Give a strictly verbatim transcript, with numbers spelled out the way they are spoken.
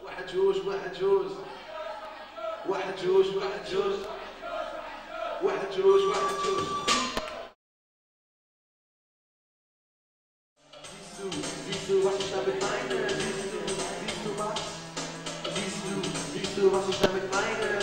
واحد جوج واحد جوج واحد جوج واحد جوج واحد جوج واحد جوج Siehst du, siehst du, was ich damit meine? Siehst du, siehst du was? Siehst du, siehst du, was ich damit meine?